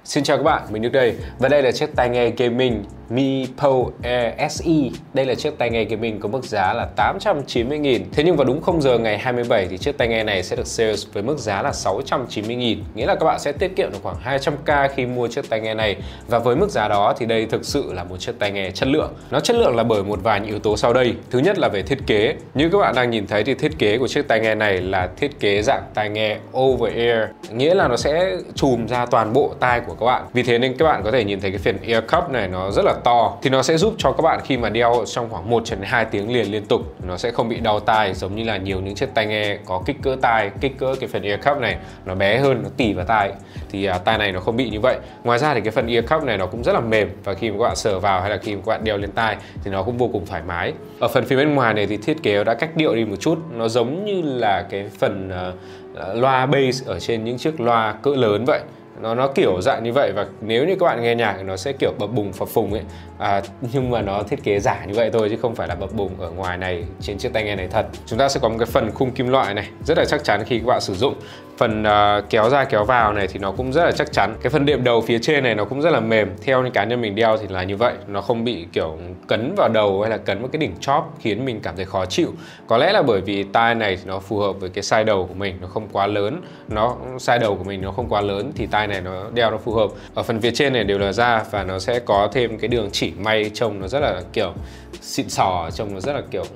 Xin chào các bạn, mình Đức đây. Và đây là chiếc tai nghe gaming Mi Pro Air SE. Đây là chiếc tai nghe gaming có mức giá là 890.000. Thế nhưng vào đúng 0 giờ ngày 27 thì chiếc tai nghe này sẽ được sales với mức giá là 690.000. Nghĩa là các bạn sẽ tiết kiệm được khoảng 200k khi mua chiếc tai nghe này. Và với mức giá đó thì đây thực sự là một chiếc tai nghe chất lượng. Nó chất lượng là bởi một vài những yếu tố sau đây. Thứ nhất là về thiết kế. Như các bạn đang nhìn thấy thì thiết kế của chiếc tai nghe này là thiết kế dạng tai nghe over ear. Nghĩa là nó sẽ chùm ra toàn bộ tai của các bạn. Vì thế nên các bạn có thể nhìn thấy cái phần ear cup này nó rất là to, thì nó sẽ giúp cho các bạn khi mà đeo trong khoảng 1 đến 2 tiếng liền liên tục nó sẽ không bị đau tai, giống như là nhiều những chiếc tai nghe có kích cỡ tai, kích cỡ cái phần ear cup này nó bé hơn, nó tì vào tai, thì tai này nó không bị như vậy. Ngoài ra thì cái phần ear cup này nó cũng rất là mềm, và khi mà các bạn sờ vào hay là khi mà các bạn đeo lên tai thì nó cũng vô cùng thoải mái. Ở phần phía bên ngoài này thì thiết kế đã cách điệu đi một chút, nó giống như là cái phần loa bass ở trên những chiếc loa cỡ lớn vậy. Nó kiểu dạng như vậy, và nếu như các bạn nghe nhạc thì nó sẽ kiểu bập bùng phập phùng ấy, nhưng mà nó thiết kế giả như vậy thôi chứ không phải là bập bùng ở ngoài này trên chiếc tai nghe này thật. Chúng ta sẽ có một cái phần khung kim loại này rất là chắc chắn khi các bạn sử dụng. Phần kéo ra kéo vào này thì nó cũng rất là chắc chắn. Cái phần đệm đầu phía trên này nó cũng rất là mềm. Theo như cá nhân mình đeo thì là như vậy, nó không bị kiểu cấn vào đầu hay là cấn vào cái đỉnh chóp khiến mình cảm thấy khó chịu. Có lẽ là bởi vì tai này thì nó phù hợp với cái size đầu của mình, nó không quá lớn, size đầu của mình nó không quá lớn thì tai này nó đeo nó phù hợp. Ở phần phía trên này đều là da, và nó sẽ có thêm cái đường chỉ may trông nó rất là kiểu xịn sò, trông nó rất là kiểu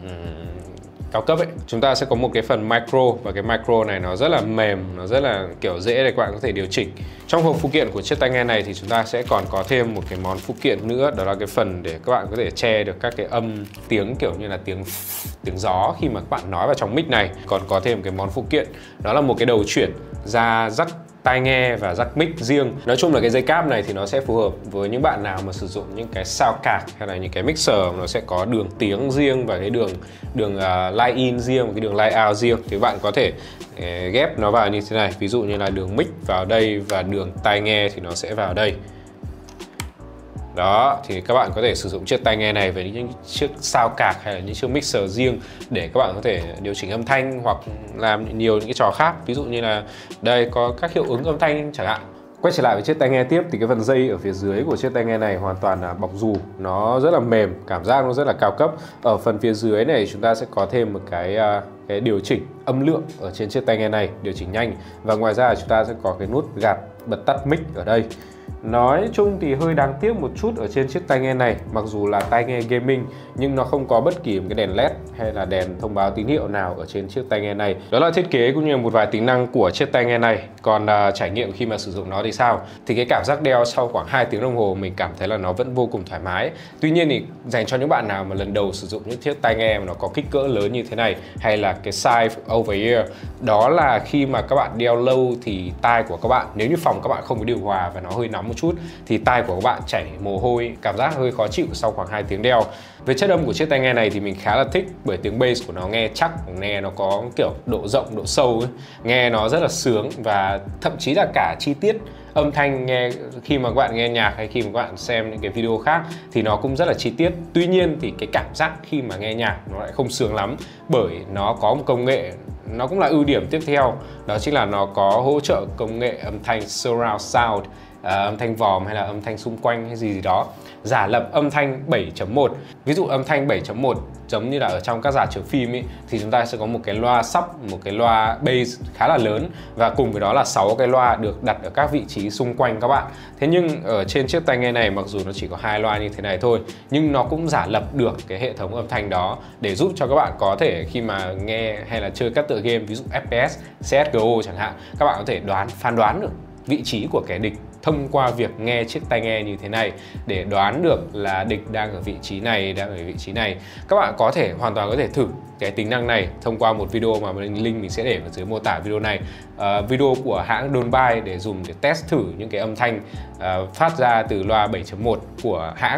cao cấp ấy. Chúng ta sẽ có một cái phần micro, và cái micro này nó rất là mềm, nó rất là kiểu dễ để các bạn có thể điều chỉnh. Trong hộp phụ kiện của chiếc tai nghe này thì chúng ta sẽ còn có thêm một cái món phụ kiện nữa, đó là cái phần để các bạn có thể che được các cái âm tiếng kiểu như là tiếng gió khi mà các bạn nói vào trong mic này. Còn có thêm cái món phụ kiện, đó là một cái đầu chuyển ra jack tai nghe và jack mic riêng. Nói chung là cái dây cáp này thì nó sẽ phù hợp với những bạn nào mà sử dụng những cái sound card hay là những cái mixer nó sẽ có đường tiếng riêng và cái đường line in riêng và cái đường line out riêng, thì các bạn có thể ghép nó vào như thế này. Ví dụ như là đường mic vào đây và đường tai nghe thì nó sẽ vào đây. Đó, thì các bạn có thể sử dụng chiếc tai nghe này với những chiếc sound card hay là những chiếc mixer riêng để các bạn có thể điều chỉnh âm thanh hoặc làm nhiều những cái trò khác. Ví dụ như là đây có các hiệu ứng âm thanh chẳng hạn. Quay trở lại với chiếc tai nghe tiếp thì cái phần dây ở phía dưới của chiếc tai nghe này hoàn toàn là bọc dù, nó rất là mềm, cảm giác nó rất là cao cấp. Ở phần phía dưới này chúng ta sẽ có thêm một cái điều chỉnh âm lượng ở trên chiếc tai nghe này, điều chỉnh nhanh, và ngoài ra chúng ta sẽ có cái nút gạt bật tắt mic ở đây. Nói chung thì hơi đáng tiếc một chút ở trên chiếc tai nghe này, mặc dù là tai nghe gaming nhưng nó không có bất kỳ một cái đèn LED hay là đèn thông báo tín hiệu nào ở trên chiếc tai nghe này. Đó là thiết kế cũng như một vài tính năng của chiếc tai nghe này. Còn trải nghiệm khi mà sử dụng nó thì sao? Thì cái cảm giác đeo sau khoảng 2 tiếng đồng hồ mình cảm thấy là nó vẫn vô cùng thoải mái. Tuy nhiên thì dành cho những bạn nào mà lần đầu sử dụng những chiếc tai nghe mà nó có kích cỡ lớn như thế này, hay là cái size over ear, đó là khi mà các bạn đeo lâu thì tai của các bạn, nếu như phòng các bạn không có điều hòa và nó hơi nóng một chút thì tai của các bạn chảy mồ hôi, cảm giác hơi khó chịu sau khoảng 2 tiếng đeo. Về chất âm của chiếc tai nghe này thì mình khá là thích, bởi tiếng bass của nó nghe chắc, nghe nó có kiểu độ rộng, độ sâu ấy. Nghe nó rất là sướng, và thậm chí là cả chi tiết âm thanh nghe khi mà các bạn nghe nhạc hay khi mà các bạn xem những cái video khác thì nó cũng rất là chi tiết. Tuy nhiên thì cái cảm giác khi mà nghe nhạc nó lại không sướng lắm, bởi nó có một công nghệ, nó cũng là ưu điểm tiếp theo, đó chính là nó có hỗ trợ công nghệ âm thanh surround sound, âm thanh vòm hay là âm thanh xung quanh hay gì đó, giả lập âm thanh 7.1. Ví dụ âm thanh 7.1 giống như là ở trong các rạp chiếu phim ấy, thì chúng ta sẽ có một cái loa sub, một cái loa bass khá là lớn, và cùng với đó là 6 cái loa được đặt ở các vị trí xung quanh các bạn. Thế nhưng ở trên chiếc tai nghe này, mặc dù nó chỉ có 2 loa như thế này thôi, nhưng nó cũng giả lập được cái hệ thống âm thanh đó để giúp cho các bạn có thể khi mà nghe hay là chơi các tựa game ví dụ FPS, CSGO chẳng hạn, các bạn có thể phán đoán được vị trí của kẻ địch thông qua việc nghe chiếc tai nghe như thế này, để đoán được là địch đang ở vị trí này, đang ở vị trí này. Các bạn hoàn toàn có thể thử cái tính năng này thông qua một video mà link mình sẽ để ở dưới mô tả video này, video của hãng Dolby để dùng để test thử những cái âm thanh phát ra từ loa 7.1 của hãng.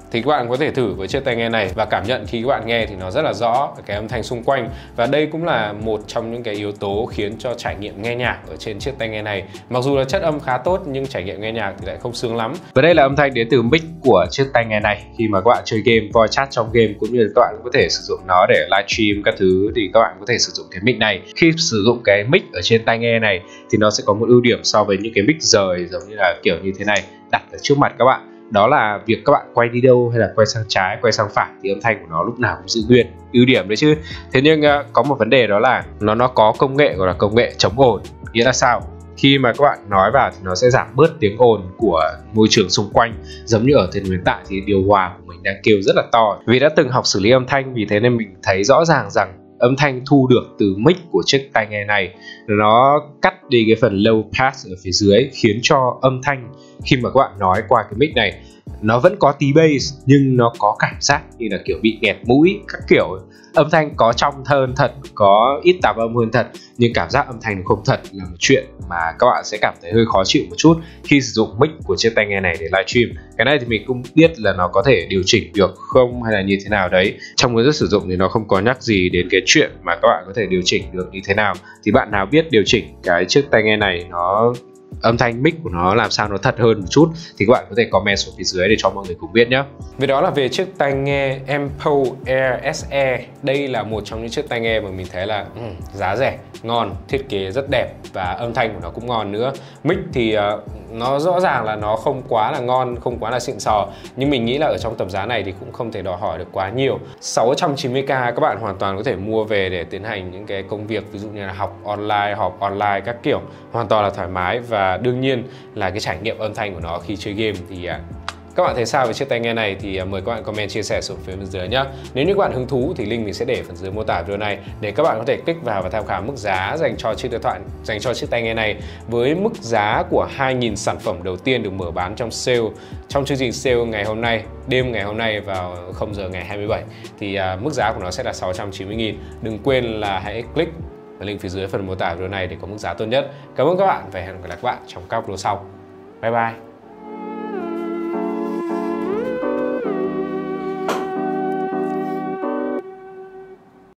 thì các bạn có thể thử với chiếc tai nghe này và cảm nhận khi các bạn nghe thì nó rất là rõ cái âm thanh xung quanh. Và đây cũng là một trong những cái yếu tố khiến cho trải nghiệm nghe nhạc ở trên chiếc tai nghe này, mặc dù là chất âm khá tốt nhưng trải nghiệm nghe nhạc thì lại không sướng lắm. Và đây là âm thanh đến từ mic của chiếc tai nghe này. Khi mà các bạn chơi game, voice chat trong game cũng như là các bạn có thể sử dụng nó để livestream các thứ, thì các bạn có thể sử dụng cái mic này. Khi sử dụng cái mic ở trên tai nghe này thì nó sẽ có một ưu điểm so với những cái mic rời giống như là kiểu như thế này đặt ở trước mặt các bạn. Đó là việc các bạn quay đi đâu hay là quay sang trái, quay sang phải thì âm thanh của nó lúc nào cũng giữ nguyên. Ưu điểm đấy chứ. Thế nhưng có một vấn đề đó là nó có công nghệ gọi là công nghệ chống ồn. Nghĩa là sao? Khi mà các bạn nói vào thì nó sẽ giảm bớt tiếng ồn của môi trường xung quanh. Giống như ở thời điểm hiện tại thì điều hòa của mình đang kêu rất là to. Vì đã từng học xử lý âm thanh, vì thế nên mình thấy rõ ràng rằng âm thanh thu được từ mic của chiếc tai nghe này nó cắt đi cái phần low pass ở phía dưới, khiến cho âm thanh khi mà các bạn nói qua cái mic này nó vẫn có tí bass nhưng nó có cảm giác như là kiểu bị nghẹt mũi các kiểu. Âm thanh có trong hơn thật, có ít tạp âm hơn thật, nhưng cảm giác âm thanh không thật là một chuyện mà các bạn sẽ cảm thấy hơi khó chịu một chút khi sử dụng mic của chiếc tai nghe này để livestream. Cái này thì mình cũng biết là nó có thể điều chỉnh được không hay là như thế nào đấy. Trong hướng dẫn sử dụng thì nó không có nhắc gì đến cái chuyện mà các bạn có thể điều chỉnh được như thế nào. Thì bạn nào biết điều chỉnh cái chiếc tai nghe này nó âm thanh mic của nó làm sao nó thật hơn một chút thì các bạn có thể comment xuống phía dưới để cho mọi người cùng biết nhé. Vì đó là về chiếc tai nghe Ample Air SE. Đây là một trong những chiếc tai nghe mà mình thấy là giá rẻ, ngon, thiết kế rất đẹp và âm thanh của nó cũng ngon nữa. Mic thì nó rõ ràng là nó không quá là ngon, không quá là xịn sò, nhưng mình nghĩ là ở trong tầm giá này thì cũng không thể đòi hỏi được quá nhiều. 690k các bạn hoàn toàn có thể mua về để tiến hành những cái công việc, ví dụ như là học online, họp online các kiểu, hoàn toàn là thoải mái. Và đương nhiên là cái trải nghiệm âm thanh của nó khi chơi game thì các bạn thấy sao về chiếc tai nghe này thì mời các bạn comment chia sẻ xuống phía bên dưới nhé. Nếu như các bạn hứng thú thì link mình sẽ để phần dưới mô tả video này để các bạn có thể click vào và tham khảo mức giá dành cho chiếc điện thoại, dành cho chiếc tai nghe này, với mức giá của 2.000 sản phẩm đầu tiên được mở bán trong sale, trong chương trình sale ngày hôm nay, đêm ngày hôm nay vào 0 giờ ngày 27 thì mức giá của nó sẽ là 690.000. Đừng quên là hãy click vào link phía dưới phần mô tả video này để có mức giá tốt nhất. Cảm ơn các bạn và hẹn gặp lại các bạn trong các video sau. Bye bye.